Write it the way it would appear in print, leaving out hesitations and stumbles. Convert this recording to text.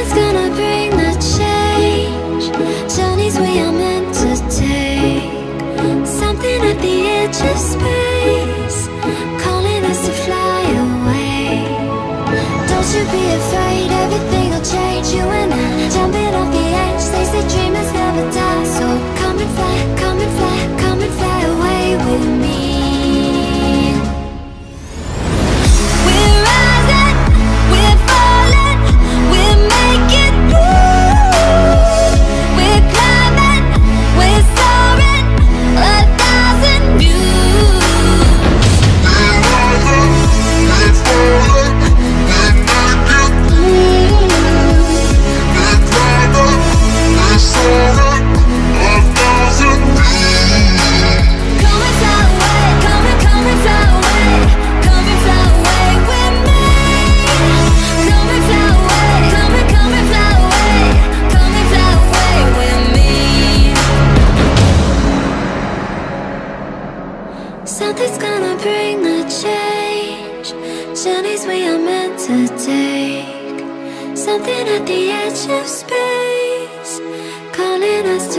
Something's gonna bring the change. Journeys we are meant to take. Something at the edge of space, calling us to fly away. Don't you be afraid, everything will change. You and I, jumping off the edge. They say dreamers never die. So come and fly, come and fly, come and fly away with me. We're rising, we're falling, we're making moves. We're climbing, we're soaring, 1,000 views. We're rising, we're falling, we're making moves. We're climbing, we're soaring, 1,000 views. Come and fly away, come and fly away, come and fly away with me. Come and fly away, come and fly away, come and fly away with me. Something's gonna bring the change. Journeys we are meant to take. Something at the edge of space, calling us to